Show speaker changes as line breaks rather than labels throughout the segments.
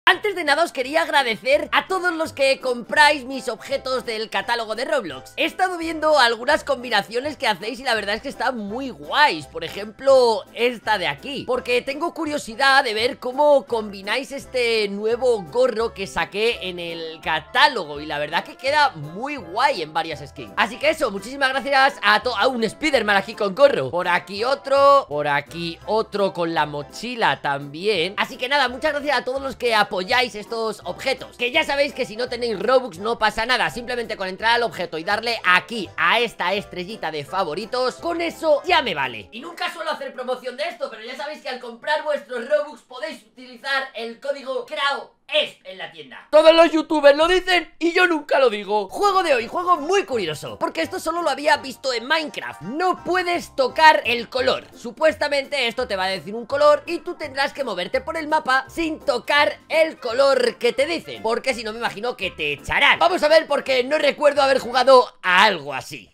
Antes de nada os quería agradecer a todos los que compráis mis objetos del catálogo de Roblox. He estado viendo algunas combinaciones que hacéis y la verdad es que están muy guays. Por ejemplo, esta de aquí, porque tengo curiosidad de ver cómo combináis este nuevo gorro que saqué en el catálogo y la verdad que queda muy guay en varias skins. Así que eso, muchísimas gracias a un Spiderman aquí con gorro. Por aquí otro con la mochila también. Así que nada, muchas gracias a todos los que apoyáis estos objetos, que ya sabéis que si no tenéis Robux no pasa nada. Simplemente con entrar al objeto y darle aquí a esta estrellita de favoritos, con eso ya me vale. Y nunca suelo hacer promoción de esto, pero ya sabéis que al comprar vuestros Robux podéis utilizar el código CRAO en la tienda. Todos los youtubers lo dicen y yo nunca lo digo. Juego de hoy, juego muy curioso, porque esto solo lo había visto en Minecraft. No puedes tocar el color. Supuestamente esto te va a decir un color y tú tendrás que moverte por el mapa sin tocar el color que te dicen, porque si no me imagino que te echarán. Vamos a ver, porque no recuerdo haber jugado a algo así.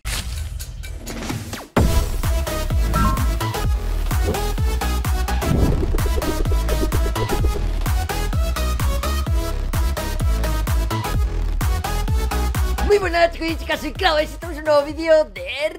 Muy buenas chicos y chicas, soy Clau y estamos en un nuevo vídeo de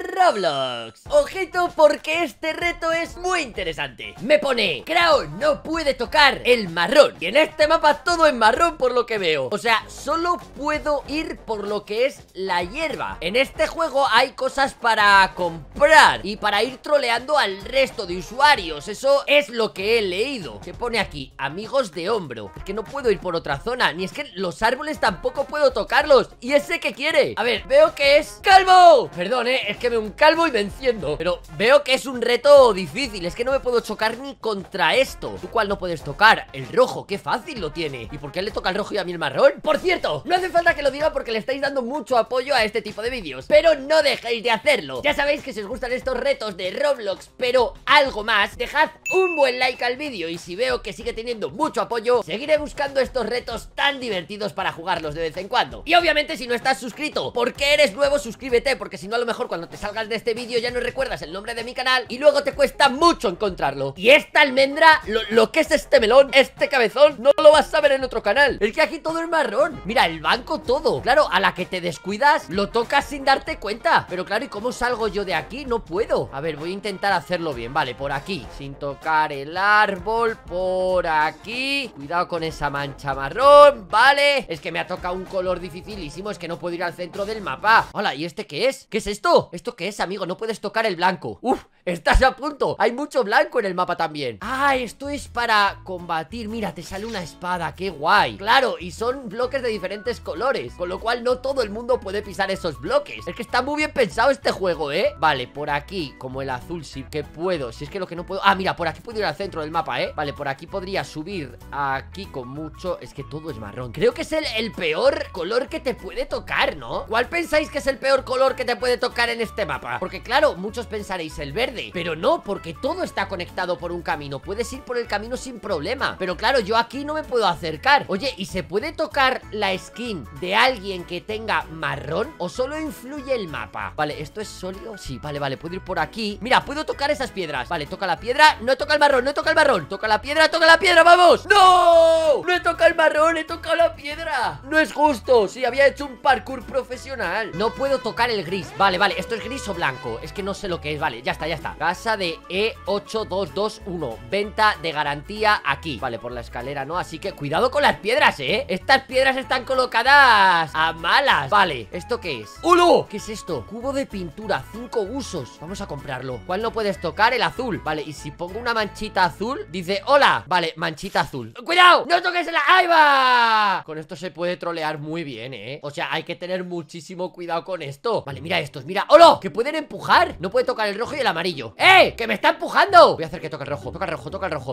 Roblox. Ojito, porque este reto es muy interesante. Me pone, Clau no puede tocar el marrón, y en este mapa todo es marrón por lo que veo. O sea, solo puedo ir por lo que es la hierba. En este juego hay cosas para comprar y para ir troleando al resto de usuarios. Eso es lo que he leído. ¿Qué pone aquí? Amigos de hombro. Es que no puedo ir por otra zona, ni es que los árboles tampoco puedo tocarlos. ¿Y ese qué quiere? A ver, veo que es calvo. Perdón, es que veo un calvo y me enciendo. Pero veo que es un reto difícil. Es que no me puedo chocar ni contra esto. ¿Tú cuál no puedes tocar? El rojo, qué fácil lo tiene. ¿Y por qué le toca el rojo y a mí el marrón? Por cierto, no hace falta que lo diga porque le estáis dando mucho apoyo a este tipo de vídeos, pero no dejéis de hacerlo. Ya sabéis que si os gustan estos retos de Roblox, pero algo más, dejad un buen like al vídeo. Y si veo que sigue teniendo mucho apoyo, seguiré buscando estos retos tan divertidos para jugarlos de vez en cuando. Y obviamente si no estás suscrito porque eres nuevo, suscríbete, porque si no a lo mejor cuando te salgas de este vídeo ya no recuerdas el nombre de mi canal y luego te cuesta mucho encontrarlo. Y esta almendra, lo que es este melón, este cabezón, no lo vas a ver en otro canal. Es que aquí todo es marrón. Mira, el banco todo. Claro, a la que te descuidas lo tocas sin darte cuenta. Pero claro, ¿y cómo salgo yo de aquí? No puedo. A ver, voy a intentar hacerlo bien. Vale, por aquí, sin tocar el árbol. Por aquí, cuidado con esa mancha marrón. Vale, es que me ha tocado un color dificilísimo. Es que no puedo ir al centro del mapa. Hola, ¿y este qué es? ¿Qué es esto? ¿Esto qué es, amigo? No puedes tocar el blanco. Uf, estás a punto. Hay mucho blanco en el mapa también. Ah, esto es para combatir. Mira, te sale una espada. Qué guay. Claro, y son bloques de diferentes colores, con lo cual no todo el mundo puede pisar esos bloques. Es que está muy bien pensado este juego, ¿eh? Vale, por aquí, como el azul sí que puedo. Si es que lo que no puedo... Ah, mira, por aquí puedo ir al centro del mapa, ¿eh? Vale, por aquí podría subir aquí con mucho... Es que todo es marrón. Creo que es el peor color que te puede tocar, ¿no? ¿Cuál pensáis que es el peor color que te puede tocar en este mapa? Porque claro, muchos pensaréis el verde, pero no, porque todo está conectado por un camino. Puedes ir por el camino sin problema. Pero claro, yo aquí no me puedo acercar. Oye, ¿y se puede tocar la skin de alguien que tenga marrón o solo influye el mapa? Vale, ¿esto es sólido? Sí, vale, puedo ir por aquí. Mira, puedo tocar esas piedras. Vale, toca la piedra, no toca el marrón, no toca el marrón. Toca la piedra, ¡vamos! ¡No! No he tocado el marrón, he tocado la piedra. No es justo, sí, había hecho un parkour profesional. No puedo tocar el gris. Vale, esto es gris o blanco. Es que no sé lo que es, vale, ya está. Casa de E8221. Venta de garantía aquí. Vale, por la escalera no, así que cuidado con las piedras, ¿eh? Estas piedras están colocadas a malas. Vale, ¿esto qué es? ¡Ulo! ¿Qué es esto? Cubo de pintura, 5 usos. Vamos a comprarlo. ¿Cuál no puedes tocar? El azul. Vale, y si pongo una manchita azul, dice, hola. Vale, manchita azul. ¡Cuidado! ¡No toques la... ¡Ahí va! Con esto se puede trolear muy bien, ¿eh? O sea, hay que tener muchísimo cuidado con esto. Vale, mira estos, mira. ¡Hola! Que pueden empujar. No puede tocar el rojo y el amarillo. ¡Eh! ¡Que me está empujando! Voy a hacer que toque el rojo. Toca el rojo.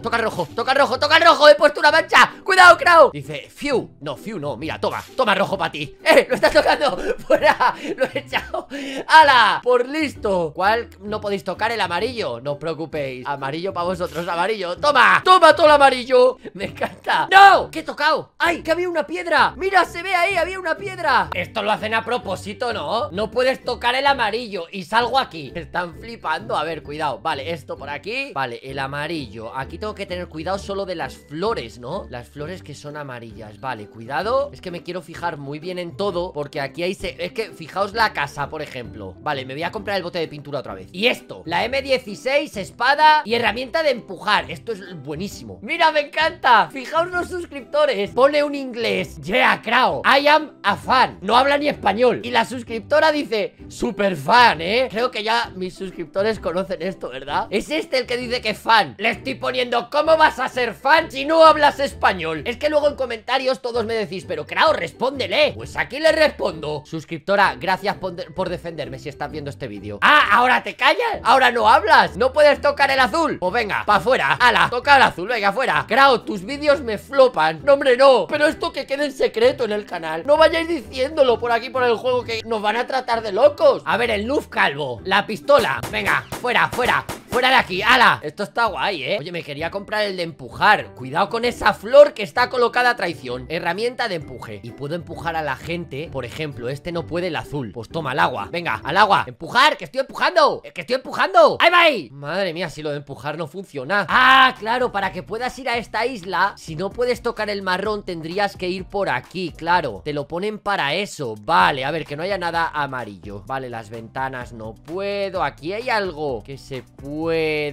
He puesto una mancha. ¡Cuidado, Crow! Dice, Fiu. No, Fiu no. Mira, toma rojo para ti. ¡Lo estás tocando! ¡Fuera! Lo he echado. ¡Hala! Por listo. ¿Cuál no podéis tocar? El amarillo. No os preocupéis. Amarillo para vosotros, amarillo. ¡Toma! ¡Toma todo el amarillo! Me encanta. ¡No! ¿Qué he tocado? tocado? ¡Ay! ¡Que había una piedra! ¡Mira! Se ve ahí, había una piedra. Esto lo hacen a propósito, ¿no? No puedes tocar el amarillo y salgo aquí. Están flipando. A ver, cuidado. Vale, esto por aquí. Vale, el amarillo. Aquí tengo que tener cuidado solo de las flores, ¿no? Las flores que son amarillas. Vale, cuidado. Es que me quiero fijar muy bien en todo, porque aquí hay... Es que fijaos la casa, por ejemplo. Vale, me voy a comprar el bote de pintura otra vez. Y esto, la M16, espada y herramienta de empujar. Esto es buenísimo. ¡Mira, me encanta! Fijaos los suscriptores. Pone un inglés. Yeah, Crow, I am a fan. No habla ni español. Y la suscriptora dice, super fan, ¿eh? Creo que ya mis suscriptores conocen esto, ¿verdad? Es este el que dice que es fan. Le estoy poniendo, ¿cómo vas a ser fan si no hablas español? Es que luego en comentarios todos me decís, pero Crow, respóndele. Pues aquí le respondo. Suscriptora, gracias por defenderme si estás viendo este vídeo. Ah, ¿ahora te callas? ¿Ahora no hablas? ¿No puedes tocar el azul? Pues venga, pa' afuera. Ala, toca el azul, venga, afuera. Crow, tus vídeos me flopan. No, hombre, no. Pero esto que quede en secreto en el canal. No vayáis diciéndolo por aquí por el juego, que nos van a tratar de locos. A ver, el noob calvo, la pistola. Venga, fuera, fuera. ¡Fuera de aquí! ¡Hala! Esto está guay, ¿eh? Oye, me quería comprar el de empujar. Cuidado con esa flor que está colocada a traición. Herramienta de empuje. Y puedo empujar a la gente. Por ejemplo, este no puede el azul. Pues toma, al agua. Venga, al agua. ¡Empujar! ¡Que estoy empujando! ¡Que estoy empujando! ¡Ahí va ahí! Madre mía, si lo de empujar no funciona. ¡Ah, claro! Para que puedas ir a esta isla, si no puedes tocar el marrón, tendrías que ir por aquí, claro. Te lo ponen para eso. Vale, a ver, que no haya nada amarillo. Vale, las ventanas no puedo. Aquí hay algo que se pueda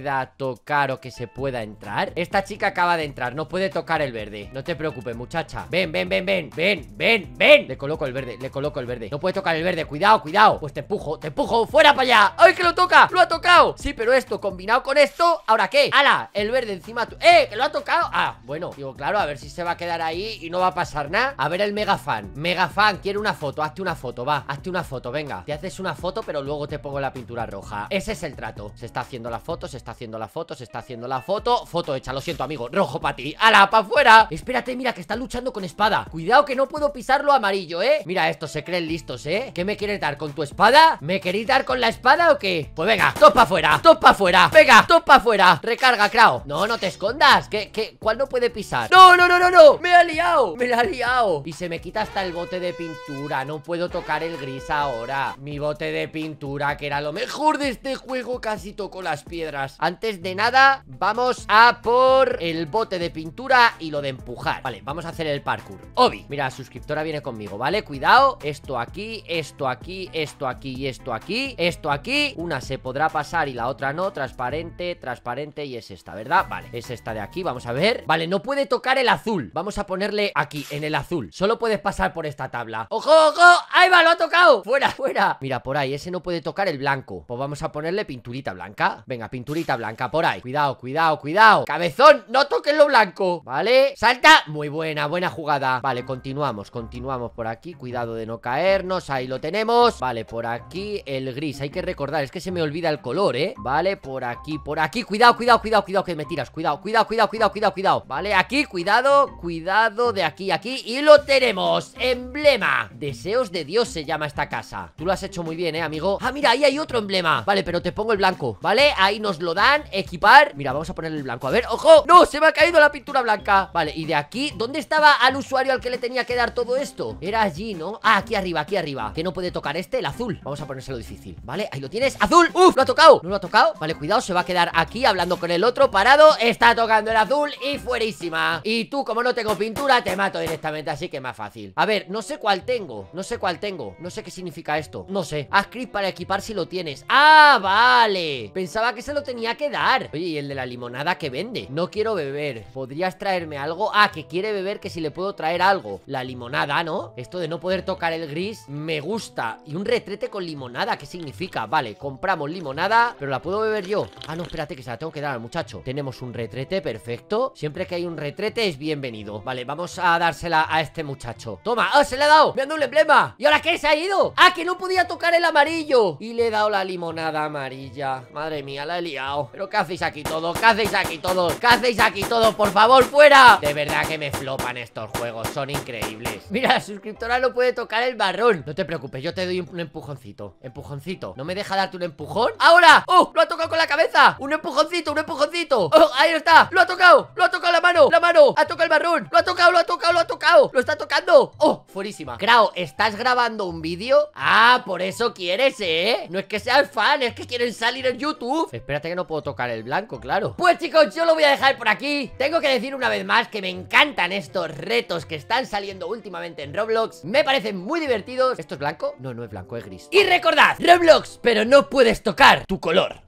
tocar o que se pueda entrar. Esta chica acaba de entrar, no puede tocar el verde. No te preocupes, muchacha. Ven, ven, ven, ven, ven, ven, ven. Le coloco el verde, le coloco el verde. No puede tocar el verde, cuidado, cuidado. Pues te empujo, fuera para allá. ¡Ay, que lo toca! ¡Lo ha tocado! Sí, pero esto combinado con esto, ¿ahora qué? ¡Hala! El verde encima ¡que lo ha tocado! Ah, bueno, digo, claro, a ver si se va a quedar ahí y no va a pasar nada. A ver el mega fan. Mega fan, quiero una foto, hazte una foto, va. Hazte una foto, venga. Te haces una foto, pero luego te pongo la pintura roja. Ese es el trato. Se está haciendo la foto, se está haciendo la foto, se está haciendo la foto. Foto hecha, lo siento, amigo. Rojo para ti. ¡Hala, pa' afuera! Espérate, mira, que está luchando con espada. Cuidado que no puedo pisar lo amarillo, ¿eh? Mira, estos se creen listos, ¿eh? ¿Qué me quieres dar? ¿Con tu espada? ¿Me queréis dar con la espada o qué? Pues venga, top pa' afuera, top pa' afuera. Venga, top pa' afuera. Recarga, Crow. No, no te escondas. ¿Cuál no puede pisar? ¡No, no, no, no, no! ¡Me ha liado! ¡Me la ha liado! Y se me quita hasta el bote de pintura. No puedo tocar el gris ahora. Mi bote de pintura, que era lo mejor de este juego, casi tocó las piedras. Antes de nada, vamos a por el bote de pintura y lo de empujar. Vale, vamos a hacer el parkour. Obi, mira, la suscriptora viene conmigo, ¿vale? Cuidado, esto aquí, esto aquí, esto aquí y esto aquí. Esto aquí, una se podrá pasar y la otra no. Transparente, transparente y es esta, ¿verdad? Vale, es esta de aquí, vamos a ver. Vale, no puede tocar el azul. Vamos a ponerle aquí, en el azul. Solo puedes pasar por esta tabla. ¡Ojo, ojo! ¡Ahí va, lo ha tocado! ¡Fuera, fuera! Mira, por ahí, ese no puede tocar el blanco. Pues vamos a ponerle pinturita blanca. Venga, pinturita blanca, por ahí. Cuidado, cuidado, cuidado. Cabezón, no toques lo blanco. ¿Vale? ¡Salta! Muy buena, buena jugada. Vale, continuamos por aquí. Cuidado de no caernos, ahí lo tenemos. Vale, por aquí el gris. Hay que recordar, es que se me olvida el color, ¿eh? Vale, por aquí, por aquí. Cuidado, cuidado, cuidado, cuidado, que me tiras. Cuidado, cuidado, cuidado, cuidado, cuidado, cuidado. Vale, aquí, cuidado, cuidado de aquí a aquí. Y lo tenemos. Emblema. Deseos de Dios se llama esta casa. Tú lo has hecho muy bien, amigo. Ah, mira, ahí hay otro emblema. Vale, pero te pongo el blanco, ¿vale? Ahí nos lo dan, equipar. Mira, vamos a ponerle el blanco, a ver, ¡ojo! ¡No! Se me ha caído la pintura blanca. Vale, y de aquí, ¿dónde estaba al usuario al que le tenía que dar todo esto? Era allí, ¿no? Ah, aquí arriba, que no puede tocar este, el azul. Vamos a ponérselo difícil, ¿vale? Ahí lo tienes, azul. ¡Uf! ¿Lo ha tocado? ¿No lo ha tocado? Vale, cuidado, se va a quedar aquí hablando con el otro, parado. Está tocando el azul y fuerísima. Y tú, como no tengo pintura, te mato directamente, así que más fácil. A ver, no sé cuál tengo. No sé cuál tengo. No sé qué significa esto. No sé. Haz clic para equipar si lo tienes. ¡Ah, vale! Pensaba que se lo tenía que dar. Oye, ¿y el de la limonada que vende? No quiero beber. ¿Podrías traerme algo? Ah, que quiere beber, que si le puedo traer algo. La limonada, ¿no? Esto de no poder tocar el gris me gusta. Y un retrete con limonada, ¿qué significa? Vale, compramos limonada, pero la puedo beber yo. Ah, no, espérate, que se la tengo que dar al muchacho. Tenemos un retrete, perfecto. Siempre que hay un retrete es bienvenido. Vale, vamos a dársela a este muchacho. Toma, ¡ah, se le ha dado! ¡Me han dado un emblema! ¿Y ahora qué? ¿Se ha ido? ¡Ah, que no podía tocar el amarillo! Y le he dado la limonada amarilla. Madre mía, mía, la he liado. ¿Pero qué hacéis aquí todos? ¿Qué hacéis aquí todos? ¿Qué hacéis aquí todos? Por favor, fuera. De verdad que me flopan estos juegos, son increíbles. Mira, la suscriptora no puede tocar el marrón. No te preocupes, yo te doy un empujoncito. Empujoncito, ¿no me deja darte un empujón? ¡Ahora! ¡Oh! Lo ha tocado con la cabeza. Un empujoncito, un empujoncito. ¡Oh! Ahí está, lo ha tocado la mano. La mano, ha tocado el marrón. Lo ha tocado, lo ha tocado, lo ha tocado. Lo está tocando. ¡Oh! Fuerísima. Krao, ¿estás grabando un vídeo? Ah, por eso quieres, ¿eh? No es que seas fan, es que quieren salir en YouTube. Espérate que no puedo tocar el blanco, claro. Pues chicos, yo lo voy a dejar por aquí. Tengo que decir una vez más que me encantan estos retos que están saliendo últimamente en Roblox. Me parecen muy divertidos. ¿Esto es blanco? No, no es blanco, es gris. Y recordad, Roblox, pero no puedes tocar tu color.